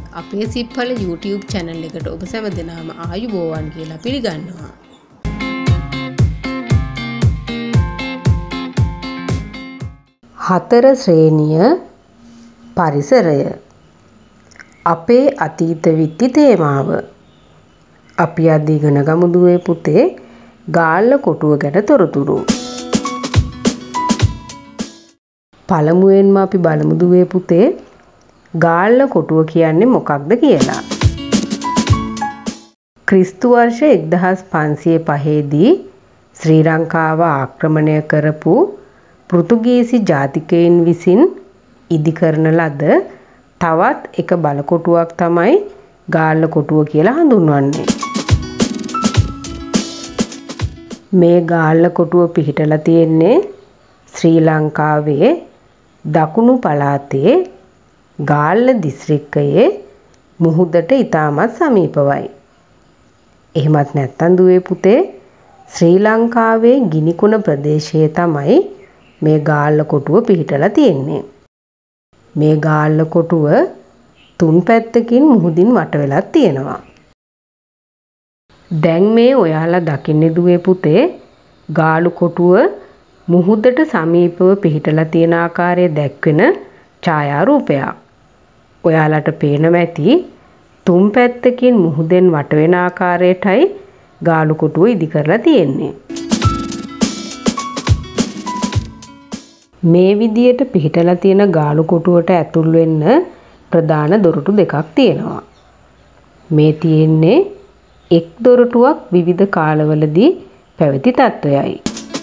අපේ සිප්පල YouTube channel එකට ඔබ සැම දෙනාම ආයුබෝවන් කියලා පිළිගන්නවා. හතර ශ්‍රේණිය පරිසරය අපේ අතීත විත්ති තේමාව. අපි අද ඉගෙන ගමු දුවේ පුතේ ගාල්ල කොටුව ගැන තොරතුරු. පළමුවෙන්ම අපි බලමු දුවේ පුතේ ගාල්ල කොටුව කියන්නේ මොකක්ද කියලා. ක්‍රිස්තු වර්ෂ 1505 දී ශ්‍රී ලංකාව ආක්‍රමණය කරපු පෘතුගීසි ජාතිකයන් විසින් ඉදිකරන ලද තවත් එක බලකොටුවක් තමයි ගාල්ල කොටුව කියලා හඳුන්වන්නේ. මේ ගාල්ල කොටුව පිහිටලා තියෙන්නේ ශ්‍රී ලංකාවේ දකුණු පළාතේ ගාල්ල දිස්ත්‍රික්කයේ මුහුදට ඉතාමත් සමීපවයි. එහෙමත් නැත්නම් දුවේ පුතේ ශ්‍රී ලංකාවේ ගිනිකුණ ප්‍රදේශයේ තමයි මේ ගාල්ල කොටුව පිහිටලා තියෙන්නේ. මේ ගාල්ල කොටුව තුන් පැත්තකින් මුහුදින් වට වෙලා තියෙනවා. දැන් මේ ඔයාලා දකින්නේ දුවේ පුතේ ගාලු කොටුව මුහුදට සමීපව පිහිටලා තියෙන ආකාරය දැක්වෙන ඡායාරූපයක්. ඔයාලට පේනවා ඇති තුන් පැත්තකින් මුහුදෙන් වට වෙන ආකාරයටයි ගාලු කොටුව ඉදි කරලා තියෙන්නේ. මේ විදියට පිහිටලා තියෙන ගාලු කොටුවට ඇතුල් වෙන්න ප්‍රධාන දොරටු දෙකක් තියෙනවා. මේ තියෙන්නේ එක් දොරටුවක් විවිධ කාලවලදී පැවති තත්වයයි.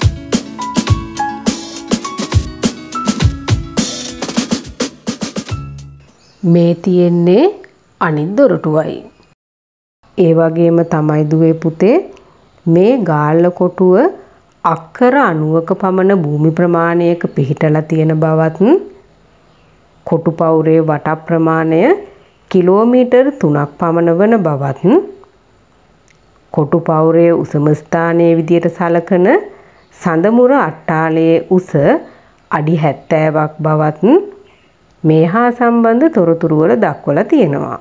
මේ තියෙන්නේ අනිත් දොරටුවයි. ඒ වගේම තමයි දුවේ පුතේ මේ ගාල්ල කොටුව අක්කර 90ක පමණ භූමි ප්‍රමාණයක පිහිටලා තියෙන බවත් කොටු පවුරේ වට ප්‍රමාණය කිලෝමීටර් 3ක් පමණ වන බවත් කොටු පවුරේ උසම ස්ථානයේ විදියට සලකන සඳමුර අට්ටාලයේ උස අඩි 70ක් බවත් මේ හා සම්බන්ධ තොරතුරු වල දක්වලා තියෙනවා.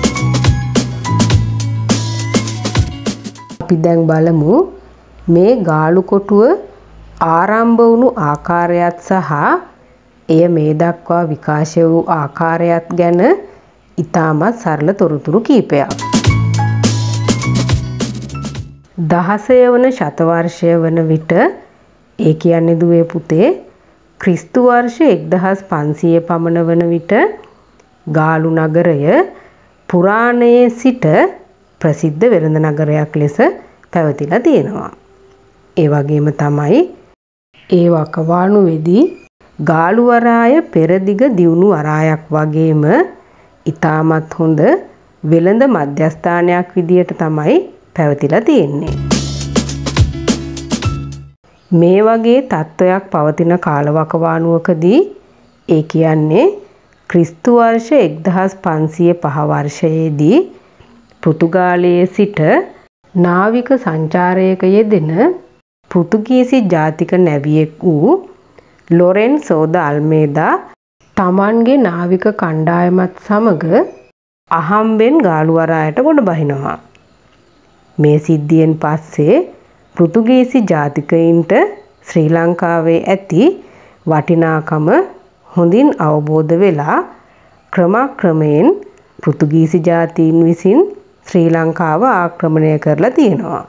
අපි දැන් බලමු මේ ගාලු කොටුව ආරම්භ වුණු ආකාරයත් සහ එය මේ දක්වා විකාශය වූ ආකාරයත් ගැන ඉතාමත් සරල තොරතුරු කීපයක්. 16 වන ශතවර්ෂය වන විට ඒ කියන්නේ දුවේ පුතේ ක්‍රිස්තු වර්ෂ 1500 පමණ වන විට ගාලු නගරය පුරාණයේ සිට ප්‍රසිද්ධ වෙළඳ නගරයක් ලෙස පැවතිලා තියෙනවා. ඒ වගේම තමයි ඒ වකවානුවේදී ගාලු වරාය පෙරදිග දියුණු වරායක් වගේම ඉතාමත් හොඳ වෙළඳ මධ්‍යස්ථානයක් විදියට තමයි පැවතිලා තියෙන්නේ. මේ වගේ තත්ත්වයක් පවතින කාලවකවානුවකදී ඒ කියන්නේ ක්‍රිස්තු වර්ෂ 1505 වර්ෂයේදී පෘතුගාලයේ සිට නාවික සංචාරයක යෙදෙන පෘතුගීසි ජාතික නැවියෙක් වූ ලොරෙන්සෝ ද අල්මේදා තමන්ගේ නාවික කණ්ඩායමත් සමග අහම්බෙන් ගාලු වරායට ගොඩ බහිනවා. මේ සිද්ධියෙන් පස්සේ පෘතුගීසි ජාතිකයින්ට ශ්‍රී ලංකාවේ ඇති වටිනාකම හොඳින් අවබෝධ වෙලා ක්‍රමක්‍රමයෙන් පෘතුගීසි ජාතීන් විසින් ශ්‍රී ලංකාව ආක්‍රමණය කරලා තියෙනවා.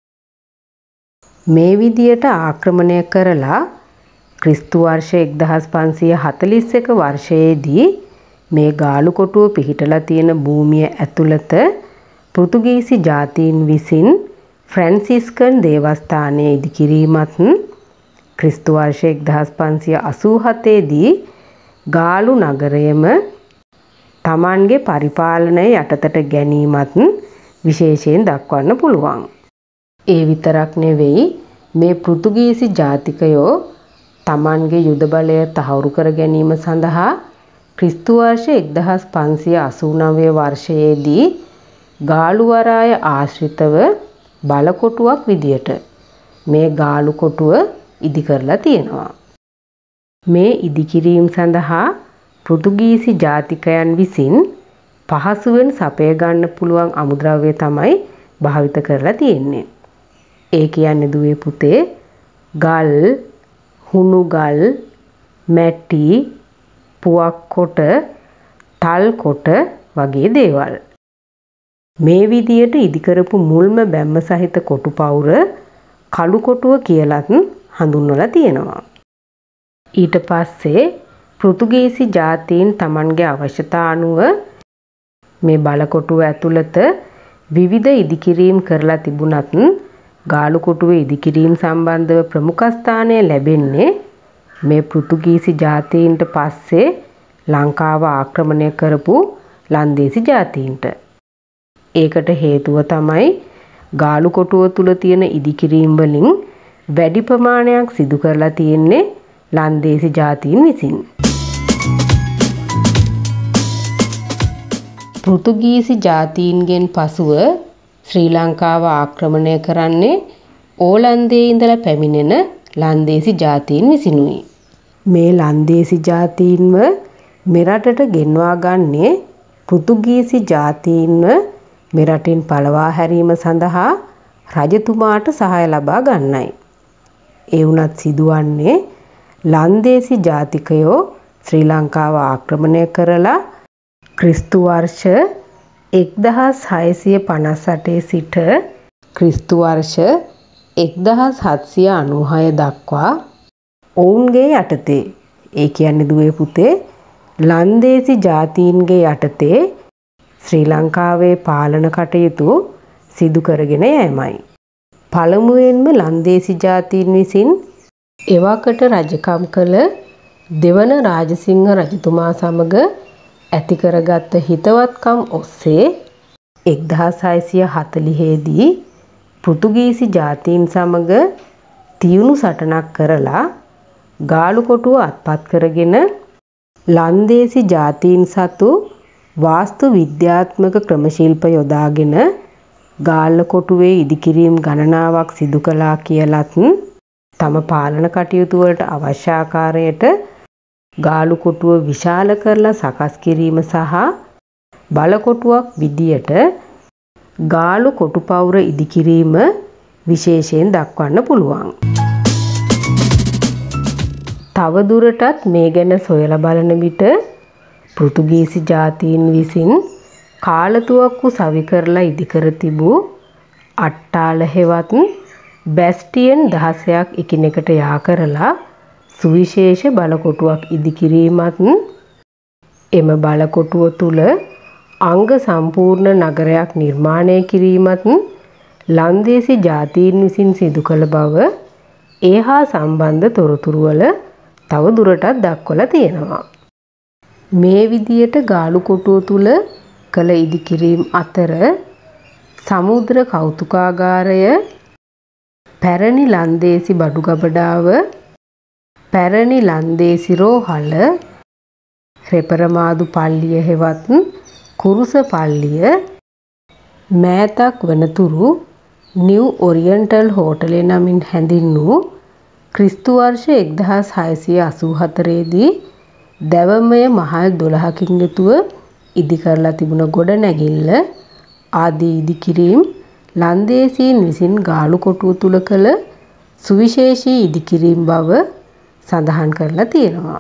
මේ විදියට ආක්‍රමණය කරලා ක්‍රිස්තු වර්ෂ 1541 වර්ෂයේදී මේ ගාලු කොටුව පිහිටලා තියෙන භූමිය ඇතුළත පෘතුගීසි ජාතීන් විසින් ෆ්‍රැන්සිස්කන් දේවස්ථානයේ ඉදිකිරීමත් ක්‍රිස්තු වර්ෂ 1587 දී ගාලු නගරයම තමන්ගේ පරිපාලනය යටතට ගැනීමත් විශේෂයෙන් දක්වන්න පුළුවන්. ඒ විතරක් නෙවෙයි මේ පෘතුගීසි ජාතිකයෝ තමන්ගේ යුද බලය තහවුරු කර ගැනීම සඳහා ක්‍රිස්තු වර්ෂ 1589 වර්ෂයේදී ගාලු වරාය ආශ්‍රිතව බලකොටුවක් විදියට මේ ගාලු කොටුව ඉදි කරලා තියෙනවා. මේ ඉදිකිරීම සඳහා පෘතුගීසි ජාතිකයන් විසින් පහසුවෙන් සපය ගන්න පුළුවන් අමුද්‍රව්‍ය තමයි භාවිත කරලා තියෙන්නේ. ඒ කියන්නේ දුවේ පුතේ ගල්, හුණු ගල්, මැටි, පුවක් කොට, තල් කොට වගේ දේවල්. මේ විදියට ඉදිකරපු මුල්ම බැම්ම සහිත කොටු පවුර කළු කොටුව කියලත් හඳුන්වලා තියෙනවා. ඊට පස්සේ පෘතුගීසි ජාතීන් Tamanගේ අවශ්‍යතා අනුව මේ බලකොටුව ඇතුළත විවිධ ඉදිකිරීම් කරලා තිබුණත් ගාලු කොටුවේ ඉදිකිරීම් සම්බන්ධව ප්‍රමුඛ ස්ථානය ලැබෙන්නේ මේ පෘතුගීසි ජාතීන්ට පස්සේ ලංකාව ආක්‍රමණය කරපු ලන්දේසි ජාතීන්ට. ඒකට හේතුව තමයි ගාලු කොටුව තුල තියෙන ඉදිකිරීම් වලින් වැඩි ප්‍රමාණයක් සිදු කරලා තියෙන්නේ ලන්දේසි ජාතීන් විසින්. පෘතුගීසි ජාතීන්ගෙන් පසුව ශ්‍රී ලංකාව ආක්‍රමණය කරන්නේ ඕලන්දයේ ඉඳලා පැමිණෙන ලන්දේසි ජාතීන් විසිනුයි. මේ ලන්දේසි ජාතීන්ව මෙරටට ගෙන්වා ගන්නේ පෘතුගීසි ජාතීන්ව මෙරටින් පළවා හැරීම සඳහා රජතුමාට සහාය ලබා ගන්නයි. ඒ වුණත් සිදුවන්නේ ලන්දේසි ජාතිකයෝ ශ්‍රී ලංකාව ආක්‍රමණය කරලා ක්‍රිස්තු වර්ෂ 1658 සිට ක්‍රිස්තු වර්ෂ 1796 දක්වා ඔවුන්ගේ යටතේ, ඒ කියන්නේ දුවේ පුතේ ලන්දේසි ජාතීන්ගේ යටතේ ශ්‍රී ලංකාවේ පාලන කටයුතු සිදු කරගෙන යෑමයි. පළමුවෙන්ම ලන්දේසි ජාතීන් විසින් එවකට රජකම් කළ දෙවන රාජසිංහ රජතුමා සමග ඇති කරගත්ත හිතවත්කම් ඔස්සේ 1640 දී පෘතුගීසි ජාතීන් සමග තියුණු සටනක් කරලා ගාලු කොටුව අත්පත් කරගෙන ලන්දේසි ජාතීන් සතු වාස්තු විද්‍යාත්මක ක්‍රමශිල්ප යොදාගෙන ගාල්ල කොටුවේ ඉදිකිරීම් ගණනාවක් සිදු කළා කියලත් තම පාලන කටයුතු වලට අවශ්‍ය ආකාරයට ගාලු කොටුව විශාල කරලා සකස් කිරීම සහ බලකොටුවක් විදියට ගාලු කොටු පවුර ඉදිකිරීම විශේෂයෙන් දක්වන්න පුළුවන්. තව දුරටත් මේ ගැන සොයලා බලන විට පෘතුගීසි ජාතීන් විසින් කාලතුවක්කු සවි කරලා ඉදිකර තිබූ අට්ටාල හෙවත් බැස්ටියන් 16ක් එකිනෙකට යා කරලා සුවිශේෂ බලකොටුවක් ඉදිකිරීමත් එම බලකොටුව තුල අංග සම්පූර්ණ නගරයක් නිර්මාණය කිරීමත් ලන්දේසි ජාතීන් විසින් සිදු කළ බව ඒහා සම්බන්ධ තොරතුරු වල තව දුරටත් දක්වලා තියෙනවා. මේ විදියට ගාලු කොටුව තුල කළ ඉදිකිරීම් අතර සමුද්‍ර කෞතුකාගාරය, පැරණි ලන්දේසි බඩු ගබඩාව, පැරණි ලන්දේසි රෝහල, රෙපරමාදු පල්ලිය හෙවත් කුරුස පල්ලිය, මෑතක් වනතුරු නිව් ඔරියන්ටල් හෝටලය නමින් හැඳින්වූ ක්‍රිස්තු වර්ෂ 1684 දී දැවමය මහල් 12කින් යුතුව ඉදි කරලා තිබුණ ගොඩනැගිල්ල ආදී ඉදිකිරීම් ලන්දේසීන් විසින් ගාලු කොටුව තුල කළ සුවිශේෂී ඉදිකිරීම් බව සඳහන් කරලා තියෙනවා.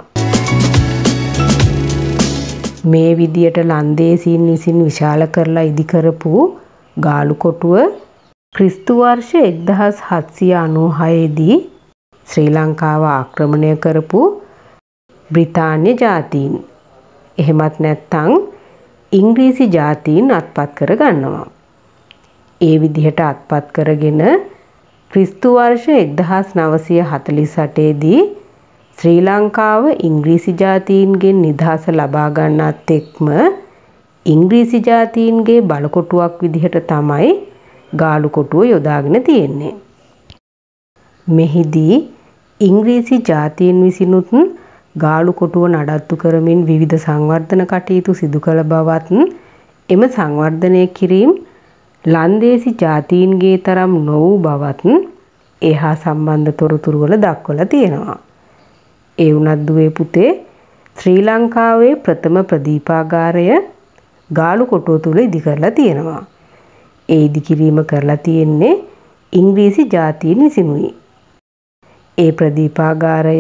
මේ විදියට ලන්දේසීන් විසින් විශාල කරලා ඉදි කරපු ගාලු කොටුව ක්‍රිස්තු වර්ෂ 1796 දී ශ්‍රී ලංකාව ආක්‍රමණය කරපු බ්‍රිතාන්‍ය ජාතීන්, එහෙමත් නැත්නම් ඉංග්‍රීසි ජාතීන් අත්පත් කර ගන්නවා. ඒ විදිහට අත්පත් කරගෙන ක්‍රිස්තු වර්ෂ 1948 දී ශ්‍රී ලංකාව ඉංග්‍රීසි ජාතීන්ගෙන් නිදහස ලබා ගන්නත් එක්ම ඉංග්‍රීසි ජාතීන්ගේ බලකොටුවක් විදිහට තමයි ගාලු කොටුව යොදාගෙන තියෙන්නේ. මෙහිදී ඉංග්‍රීසි ජාතීන් විසිනුත් ගාලු කොටුව නඩත්තු කරමින් විවිධ සංවර්ධන කටයුතු සිදු කළ බවත් එම සංවර්ධනය කිරීම ලන්දේසි ජාතීන්ගේ තරම් නොවූ බවත් එහා සම්බන්ධ තොරතුරු වල දක්වලා තියෙනවා. ඒ වුණත් දුවේ පුතේ ශ්‍රී ලංකාවේ ප්‍රථම ප්‍රදීපාගාරය ගාලු කොටුව තුල ඉදි කරලා තියෙනවා. ඒ ඉදි කිරීම කරලා තියෙන්නේ ඉංග්‍රීසි ජාතීන් විසිනුයි. ඒ ප්‍රදීපාගාරය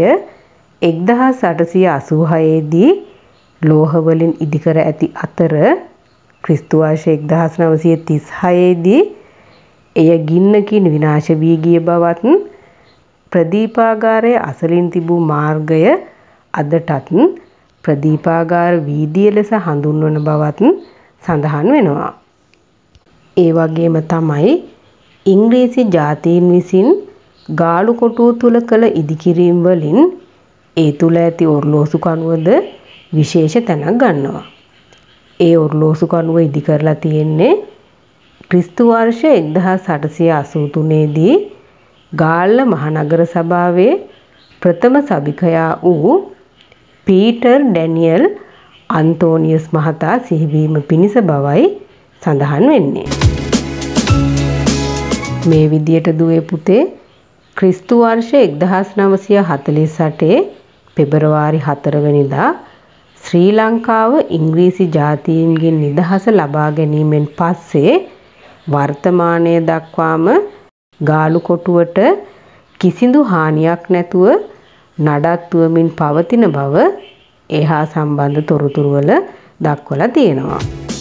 1886 දී ලෝහ වලින් ඉදි කර ඇති අතර ක්‍රිස්තු වර්ෂ 1936 දී එය ගින්නකින් විනාශ වී ගිය බවත් ප්‍රදීපාගාරයේ අසලින් තිබූ මාර්ගය අදටත් ප්‍රදීපාගාර වීදිය ලෙස හඳුන්වන බවත් සඳහන් වෙනවා. ඒ වගේම තමයි ඉංග්‍රීසි ජාතීන් විසින් ගාලු කොටුව තුල කළ ඉදිකිරීම් වලින් ඒ තුල ඇති ඔර්ලෝසු කණුවද විශේෂ තැනක් ගන්නවා. ඒ ඔර්ලෝසු කණුව ඉදි කරලා තියෙන්නේ ක්‍රිස්තු වර්ෂ 1883 දී ගාල්ල මහනගර සභාවේ ප්‍රථම සභිකයා වූ පීටර් ඩැනියල් අන්තෝනියස් මහතා සිහිවීම පිණිස බවයි සඳහන් වෙන්නේ. මේ විදියට දුවේ පුතේ ක්‍රිස්තු වර්ෂ 1948 පෙබරවාරි 4 වෙනිදා ශ්‍රී ලංකාව ඉංග්‍රීසි ජාතීන්ගෙන් නිදහස ලබා ගැනීමෙන් පස්සේ වර්තමානයේ දක්වාම ගාලු කොටුවට කිසිදු හානියක් නැතුව නඩත්තුවමින් පවතින බව එහා සම්බන්ධ තොරතුරු වල දක්වලා තියෙනවා.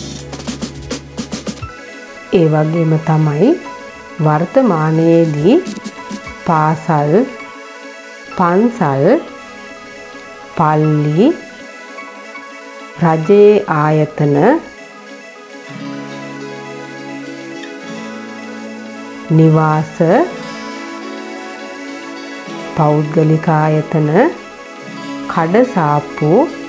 ඒ වගේම තමයි වර්තමානයේදී පාසල්, පන්සල්, පල්ලි, රජයේ ආයතන, නිවාස, පෞද්ගලික ආයතන, කඩසාප්පු,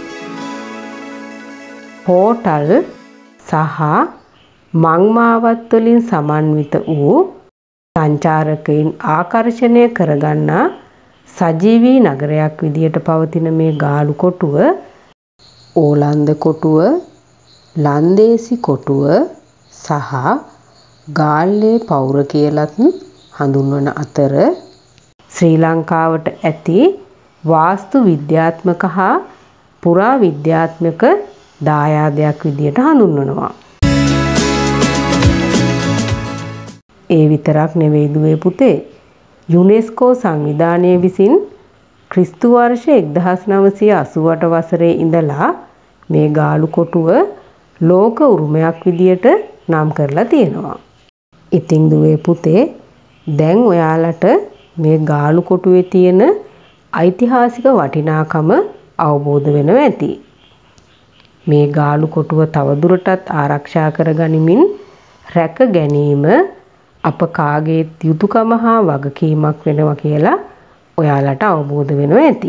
හෝටල් සහ මංමාවත් වලින් සමන්විත වූ සංචාරකයින් ආකර්ෂණය කරගන්නා සජීවී නගරයක් විදියට පවතින මේ ගාලු කොටුව ඕලන්ද කොටුව, ලන්දේසි කොටුව සහ ගාල්ලේ පෞර කියලත් හඳුන්වන අතර ශ්‍රී ලංකාවට ඇති වාස්තු විද්‍යාත්මක හා පුරා විද්‍යාත්මක දායාදයක් විදියට හඳුන්වනවා. ඒ විතරක් නෙවෙයි දුවේ පුතේ යුනෙස්කෝ සංවිධානය විසින් ක්‍රිස්තු වර්ෂ 1988 වසරේ ඉඳලා මේ ගාලු කොටුව ලෝක උරුමයක් විදියට නම් කරලා තියෙනවා. ඉතින් දුවේ පුතේ දැන් ඔයාලට මේ ගාලු කොටුවේ තියෙන ඓතිහාසික වටිනාකම අවබෝධ වෙනවා ඇති. මේ ගාලු කොටුව තවදුරටත් ආරක්ෂා කරගනිමින් රැක ගැනීම අප කාගේත් යුතුයකම හා වගකීමක් වෙනවා කියලා ඔයාලට අවබෝධ වෙනවා ඇති.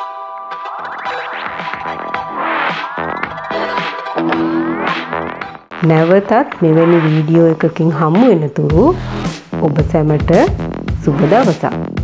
නැවතත් මෙවැනි වීඩියෝ එකකින් හමු වෙනතුරු ඔබ සැමට සුබ දවසක්.